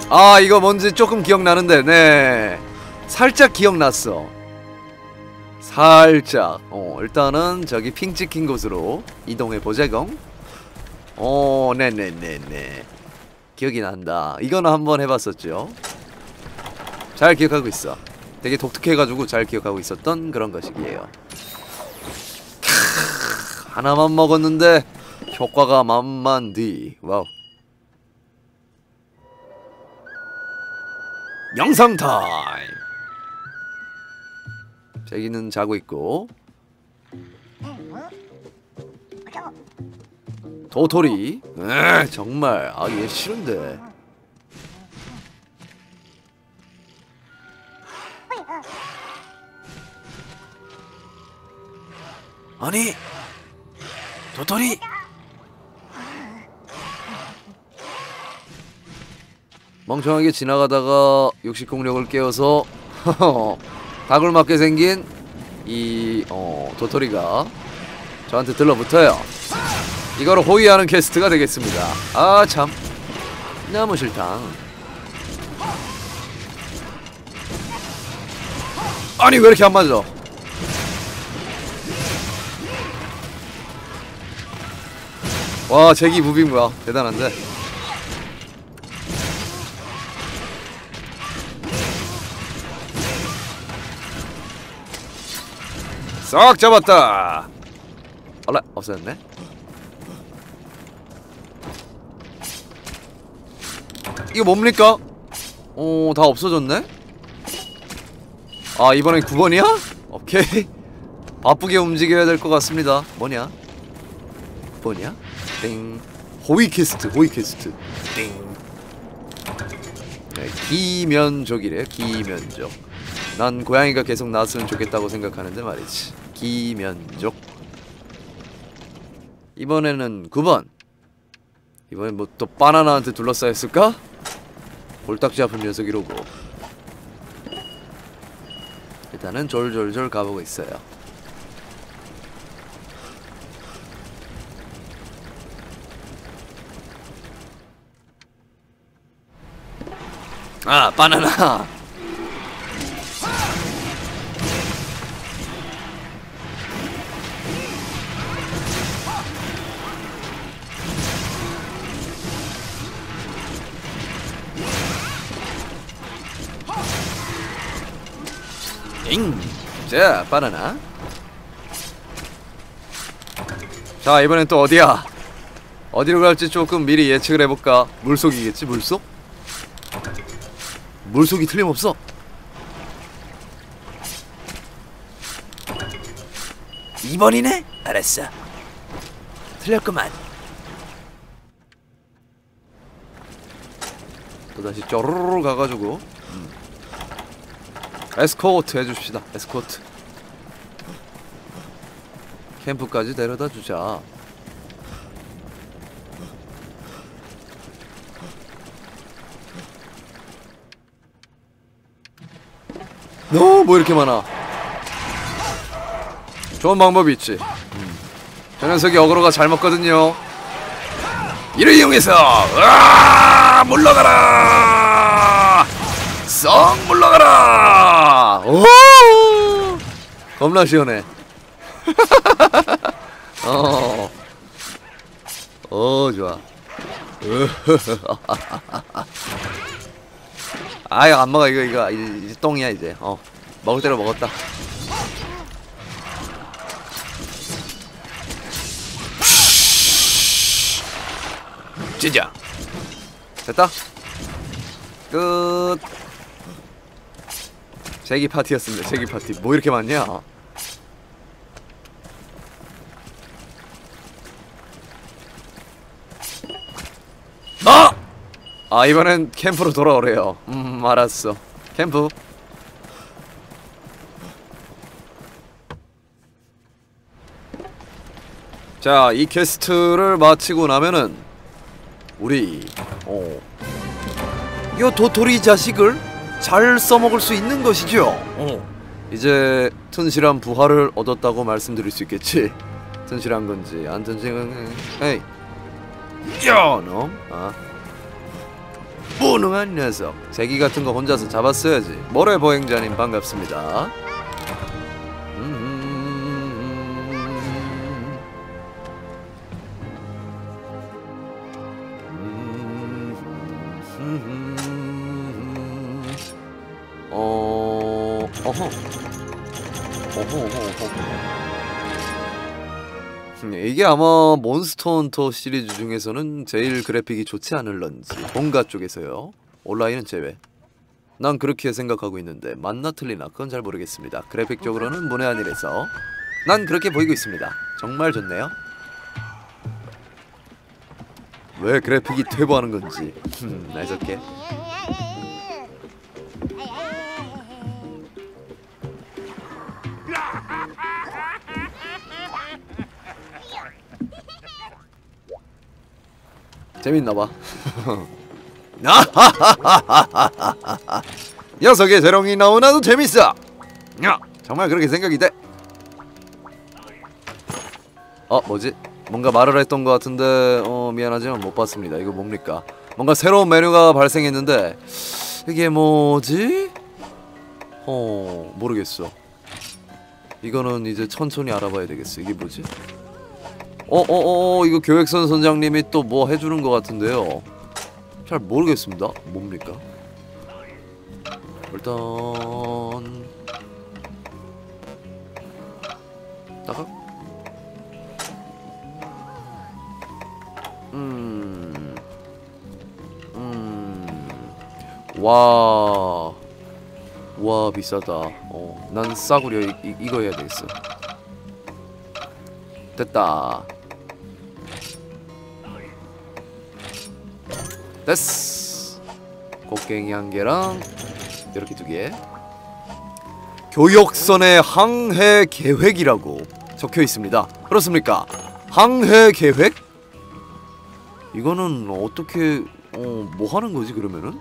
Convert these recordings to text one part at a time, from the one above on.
아, 이거 뭔지 조금 기억나는데. 네, 살짝 기억났어. 살짝. 일단은 저기 핑 찍힌 곳으로 이동해보자공. 네네네네, 기억이 난다. 이거는 한번 해봤었죠. 잘 기억하고 있어. 되게 독특해가지고 잘 기억하고 있었던 그런 것이기에요. 하나만 먹었는데 효과가 만만디. 와우. 영상 타임. 제기는 자고 있고. 도토리. 정말 얘 싫은데. 아니, 도토리. 멍청하게 지나가다가 육식공룡을 깨워서 닭을 맞게 생긴 이 도토리가 저한테 들러붙어요. 이거를 호위하는 퀘스트가 되겠습니다. 아 참, 너무 싫다. 아니 왜 이렇게 안 맞아? 와, 제기 무빙 뭐야, 대단한데. 싹 잡았다. 얼라 없어졌네. 이거 뭡니까? 다 없어졌네? 아, 이번엔 9번이야? 오케이. 바쁘게 움직여야 될 것 같습니다. 뭐냐? 9번이야? 땡. 호위 퀘스트, 호위 퀘스트. 땡. 네, 기면족이래, 기면족. 난 고양이가 계속 나왔으면 좋겠다고 생각하는데 말이지. 기면족. 이번에는 9번. 이번엔 뭐 또 바나나한테 둘러싸였을까? 골딱지 아픈 녀석이로고. 일단은 졸졸졸 가보고 있어요. 아, 바나나. 자, 바나나. 자, 이번엔 또 어디야? 어디로 갈지 조금 미리 예측을 해볼까? 물속이겠지, 물속? 물속이 틀림없어. 2번이네? 알았어. 틀렸구만. 또다시 쪼르르 가가지고 에스코트 해줍시다. 에스코트. 캠프까지 데려다 주자. 뭐 이렇게 많아. 좋은 방법이 있지. 저 녀석이 어그로가 잘 먹거든요. 이를 이용해서 물러가라. 썩 물러가라. 오, 겁나 시원해. 좋아. 아유, 안 먹어. 이거 이제 똥이야 이제. 먹을 대로 먹었다. 진짜 됐다. 끝. 제기 파티였습니다. 제기 파티. 뭐 이렇게 많냐? 이번엔 캠프로 돌아오래요. 알았어. 캠프. 자, 이 퀘스트를 마치고 나면은 우리 요 도토리 자식을 잘 써먹을 수 있는 것이죠. 이제 튼실한 부활을 얻었다고 말씀드릴 수 있겠지. 튼실한 건지 안 튼실한 건지. 에이, 야, 너. 무능한 녀석. 제기 같은 거 혼자서 잡았어야지. 모래 보행자님 반갑습니다. 이게 아마 몬스터 헌터 시리즈 중에서는 제일 그래픽이 좋지 않을런지. 본가 쪽에서요. 온라인은 제외. 난 그렇게 생각하고 있는데 맞나 틀리나 그건 잘 모르겠습니다. 그래픽적으로는 문외 아니라서 난 그렇게 보이고 있습니다. 정말 좋네요. 왜 그래픽이 퇴보하는 건지 알겠게. 재밌나봐. 녀석의 재롱이 나오나도 재밌어. 야, 정말 그렇게 생각이 돼. 뭐지? 뭔가 말을 했던 것 같은데 미안하지만 못 봤습니다. 이거 뭡니까? 뭔가 새로운 메뉴가 발생했는데 이게 뭐지? 모르겠어. 이거는 이제 천천히 알아봐야 되겠어. 이게 뭐지? 이거 교획선 선장님이 또 뭐 해주는 것 같은데요. 잘 모르겠습니다. 뭡니까? 일단 나가. 와 비싸다. 난 싸구려 이거 해야 되겠어. 됐다. 됐어. 곡괭이 1개랑 이렇게 2개. 교역선의 항해 계획이라고 적혀 있습니다. 그렇습니까? 항해 계획? 이거는 어떻게 뭐 하는 거지 그러면은?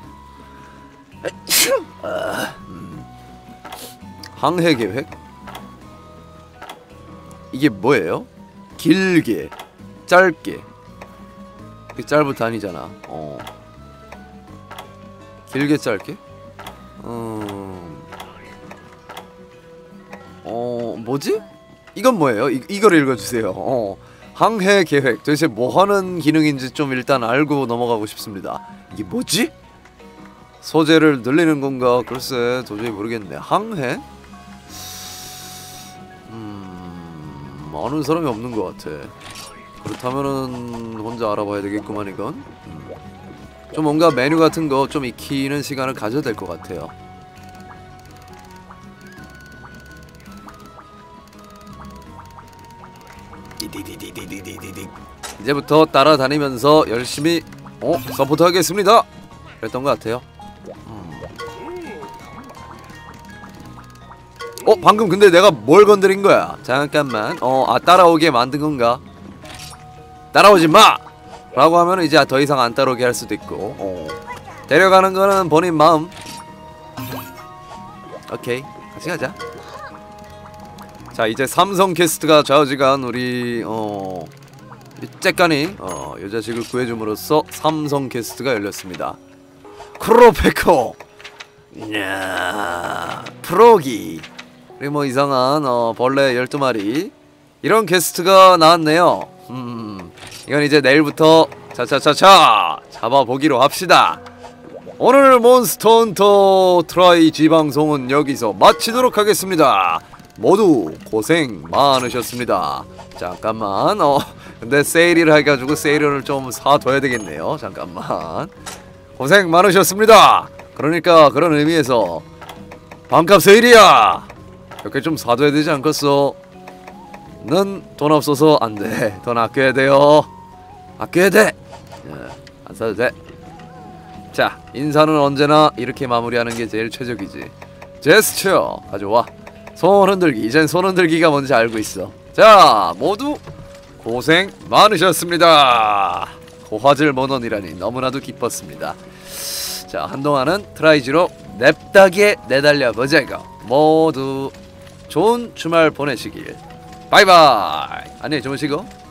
항해 계획? 이게 뭐예요? 길게, 짧게. 짧은 단위잖아. 길게, 짧게? 뭐지? 이건 뭐예요? 이거를 읽어주세요. 항해 계획. 도대체 뭐 하는 기능인지 좀 일단 알고 넘어가고 싶습니다. 이게 뭐지? 소재를 늘리는 건가? 글쎄, 도저히 모르겠네. 항해? 아는 사람이 없는 것 같아. 그렇다면은 혼자 알아봐야 되겠구만 이건. 좀 뭔가 메뉴 같은 거 좀 익히는 시간을 가져야 될 것 같아요. 이제부터 따라다니면서 열심히 서포트 하겠습니다. 그랬던 것 같아요. 방금 근데 내가 뭘 건드린 거야? 잠깐만. 따라오게 만든 건가? 따라오지 마! 라고 하면 이제 더 이상 안 따라오게 할 수도 있고. 데려가는 거는 본인 마음. 오케이. 같이 가자. 자, 이제 삼성 캐스트가 좌우지간 우리 째까니 요 자식을 구해줌으로써 삼성 캐스트가 열렸습니다. 크로페코, 프로기, 그리고 뭐 이상한 벌레 12마리 이런 캐스트가 나왔네요. 이건 이제 내일부터 차차차차 잡아보기로 합시다. 오늘 몬스터 헌터 트라이지 방송은 여기서 마치도록 하겠습니다. 모두 고생 많으셨습니다. 잠깐만 근데 세일을 해가지고 세일을 좀 사둬야 되겠네요. 잠깐만. 고생 많으셨습니다. 그러니까 그런 의미에서 반값 세일이야. 이렇게 좀 사둬야 되지 않겠어? 넌 돈 없어서 안돼. 돈 아껴야 돼요. 아껴야 돼. 안 사도 돼. 자, 인사는 언제나 이렇게 마무리하는 게 제일 최적이지. 제스처 가져와. 손 흔들기. 이젠 손 흔들기가 뭔지 알고 있어. 자, 모두 고생 많으셨습니다. 고화질 모논이라니 너무나도 기뻤습니다. 자, 한동안은 트라이지로 냅다게 내달려보자고. 모두 좋은 주말 보내시길. 바이바이. 안녕히 주무시고.